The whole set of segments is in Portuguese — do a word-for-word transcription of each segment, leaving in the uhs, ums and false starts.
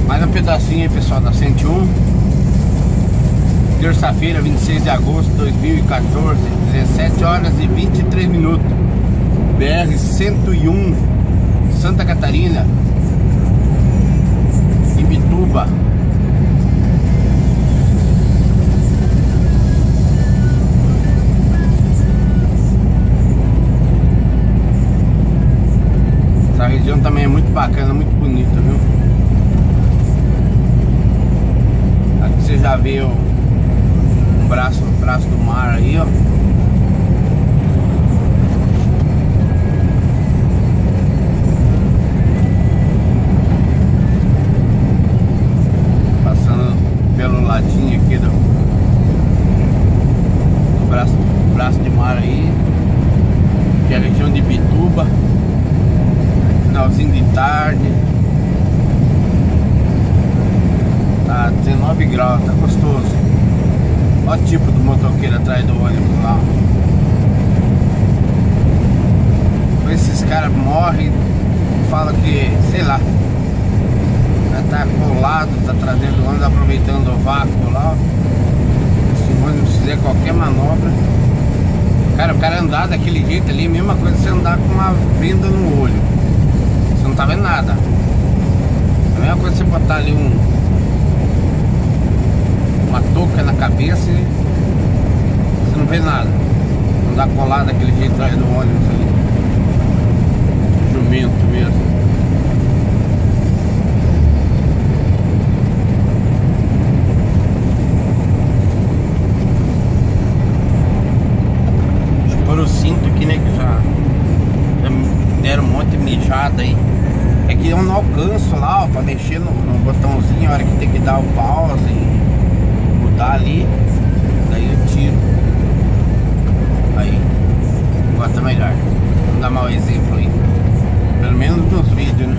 Mais um pedacinho aí, pessoal, da cento e um. Terça-feira, vinte e seis de agosto de dois mil e quatorze, dezessete horas e vinte e três minutos. B R cento e um, Santa Catarina, Imbituba. Essa região também é muito bacana, muito bonita, viu? Aqui você já vê o braço, o braço do mar aí, ó. Passando pelo ladinho aqui do, do braço, braço de mar aí, que é a região de Imbituba. Finalzinho de tarde. Tá dezenove graus, tá gostoso. Olha o tipo do motoqueiro atrás do ônibus lá. Esses caras morrem e falam que, sei lá, já tá colado, tá trazendo o ônibus, aproveitando o vácuo lá. Se o ônibus fizer qualquer manobra, cara, o cara andar daquele jeito ali, mesma coisa que você andar com uma venda no olho. Você não tá vendo nada. A mesma coisa que você botar ali um uma touca na cabeça e você não vê nada. Não dá colado daquele jeito atrás do ônibus ali. Jumento mesmo. Deixa eu pôr o cinto aqui, né, que já, já me deram um monte de mijada aí. É que eu não alcanço lá, ó, pra mexer no, no botãozinho a hora que tem que dar o pause e mudar ali, daí eu tiro. Aí, agora tá melhor. Vamos dar mau exemplo aí. Pelo menos nos vídeos, né?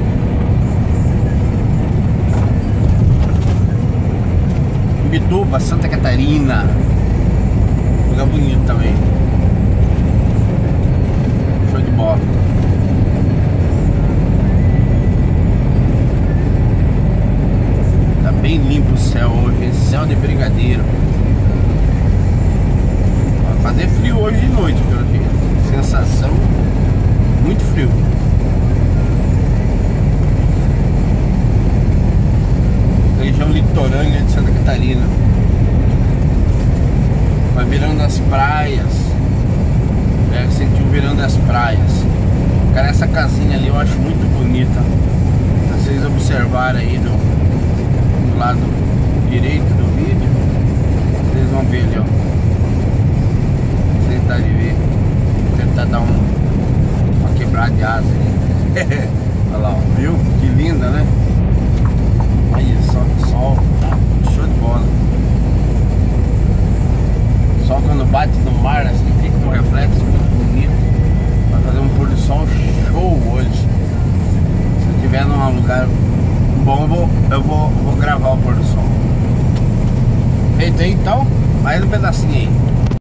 Imbituba, Santa Catarina. Lugar bonito também. Show de bola. Tá bem limpo o céu hoje, céu de brigadeiro. Vai fazer frio hoje de noite, pelo jeito. Sensação muito frio. Região litorânea de Santa Catarina. Vai virando as praias. É, sentiu virando as praias. Cara, essa casinha ali eu acho muito bonita. Se vocês observarem aí do, do lado direito do vídeo, vocês vão ver ali, ó. Vou tentar de ver. Vou tentar dar um, uma quebrada de asa ali. Olha lá, ó. Viu? Que linda, né? Aí, só o sol, tá? Show de bola. O sol quando bate no mar, assim, fica um reflexo muito bonito. Vai fazer um pôr do sol show hoje. Se eu tiver num lugar bom, eu vou, eu vou, vou gravar o pôr do sol. Feito aí, então, mais um pedacinho aí.